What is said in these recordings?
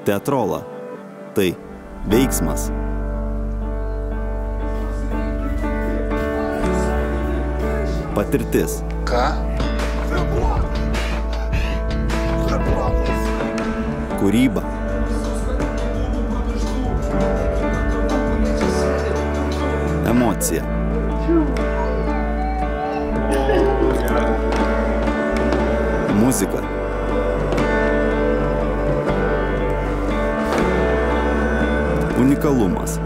Teatrola – tai veiksmas. Patirtis. Ką? Kūryba. Emocija. Muzika. Unikalumas.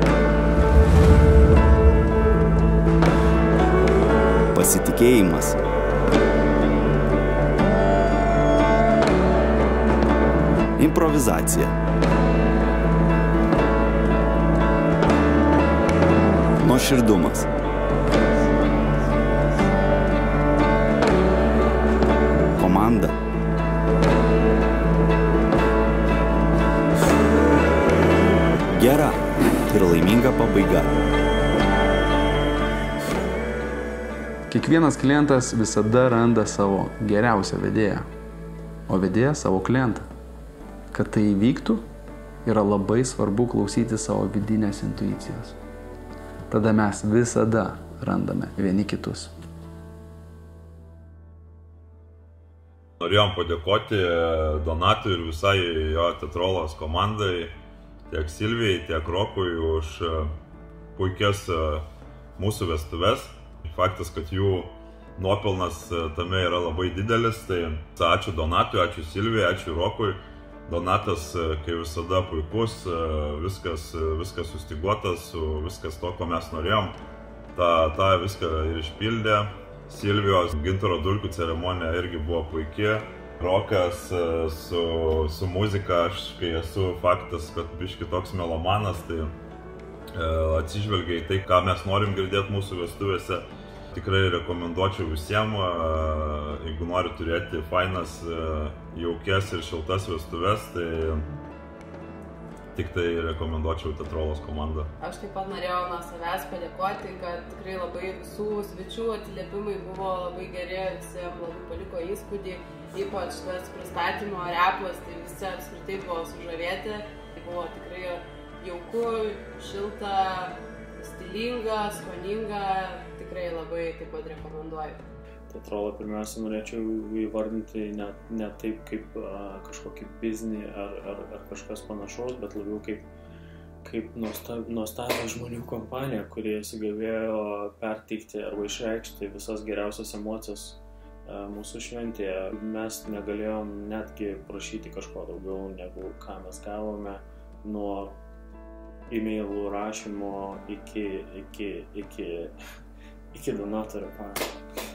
Pasitikėjimas. Improvizacija. Nuoširdumas. Komanda. Gera ir laiminga pabaiga. Kiekvienas klientas visada randa savo geriausią vedėją, o vedėją savo klientą. Kad tai įvyktų, yra labai svarbu klausyti savo vidinės intuicijos. Tada mes visada randame vieni kitus. Norėjom padėkoti Donatui ir visai jo Teatrolos komandai, tiek Silvijai, tiek Rokui už puikias mūsų vestuves. Faktas, kad jų nuopelnas tame yra labai didelis, tai ačiū Donatui, ačiū Silvijai, ačiū Rokui. Donatas, kaip visada, puikus, viskas sustyguotas, viskas to, ko mes norėjom. Ta viską ir išpildė. Silvijos gintaro dulkių ceremonija irgi buvo puikia. Rokas su muzika, aš kai esu faktas, kad biški toks melomanas, tai atsižvelgia į tai, ką mes norim girdėti mūsų vestuvėse. Tikrai rekomenduočiau visiems, jeigu nori turėti fainas, jaukės ir šiltas vestuves, tai tik tai rekomenduočiau Teatrolos komandą. Aš taip pat norėjau nuo savęs padėkoti, kad tikrai labai visų svečių atsiliepimai buvo labai geri, visiems labai paliko įspūdį, ypač tas pristatymo repas, tai visi apskritai buvo sužavėti. Tai buvo tikrai jauku, šilta, stilinga, skoninga, tikrai labai taip pat rekomenduoju. Teatrolą pirmiausia norėčiau įvardinti ne taip kaip kažkokį biznį ar kažkas panašaus, bet labiau kaip nuostabią žmonių kompaniją, kurie sugebėjo perteikti arba išreikšti visas geriausias emocijas mūsų šventėje. Mes negalėjom netgi prašyti kažko daugiau negu ką mes gavome, nuo e-mailų rašymo iki donatorių paramą.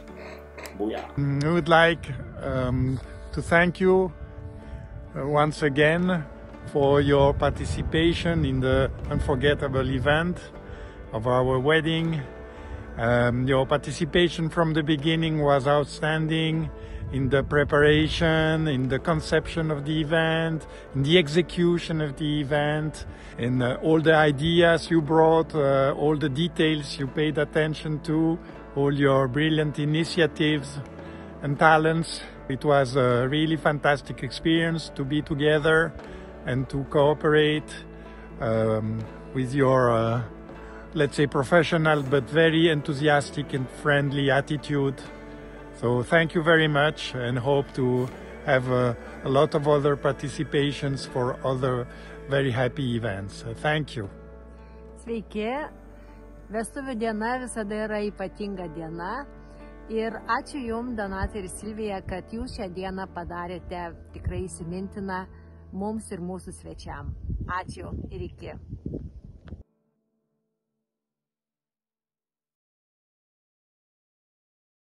I would like to thank you once again for your participation in the unforgettable event of our wedding. Your participation from the beginning was outstanding in the preparation, in the conception of the event, in the execution of the event, in all the ideas you brought, all the details you paid attention to, all your brilliant initiatives and talents. It was a really fantastic experience to be together and to cooperate with your, let's say, professional but very enthusiastic and friendly attitude. So thank you very much and hope to have a lot of other participations for other very happy events. Thank you. Sveiki. Vestuvių diena visada yra ypatinga diena ir ačiū Jums, Donatai ir Silvija, kad Jūs šią dieną padarėte tikrai įsimintiną mums ir mūsų svečiam. Ačiū ir iki.